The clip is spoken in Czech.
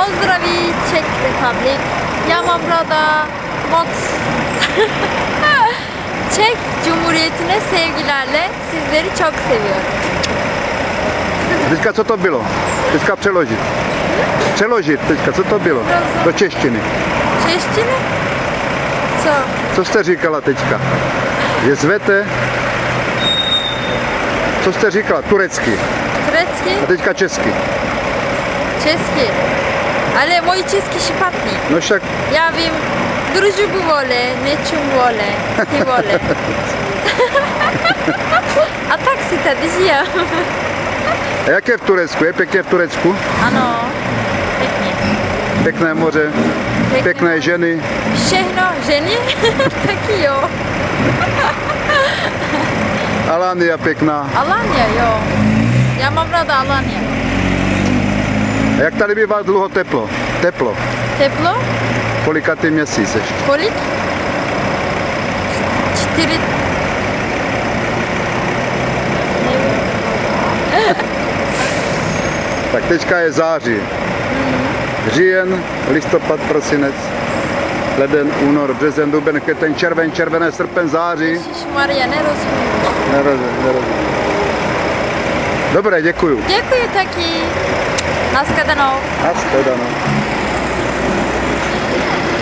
Pozdraví Czech Republic. Já mám ráda moc Çek Cumhuriyeti'ne sevgilerle sizleri çok seviyorum. Teďka co to bylo? Teďka přeložit. Přeložit teďka, co to bylo? Do češtiny. Češtiny? Co? Co jste říkala teďka? Že zvete? Co jste říkala? Turecky. Turecky? A teďka česky. Česky. Ale můj český špatný. No však. Já vím, družbu vole, nečum vole, ty vole. A tak si tady žijem. A jak je v Turecku? Je pěkně v Turecku? Ano, pěkně. Pěkné moře, pěkné ženy. Všechno, ženy? Taky jo. Alania pěkná. Alania, jo. Já mám ráda Alania. A jak tady bývá dlouho teplo? Teplo. Teplo? Kolikatý měsíc ještě? Kolik? 4. Tak teďka je září. Říjen, listopad, prosinec, leden, únor, březen, duben, květen, červen, červené, srpen, září. Ježišmarja, nerozumím. Nerozumím. Dobré, děkuju. Děkuji taky. Nashledanou. Nashledanou.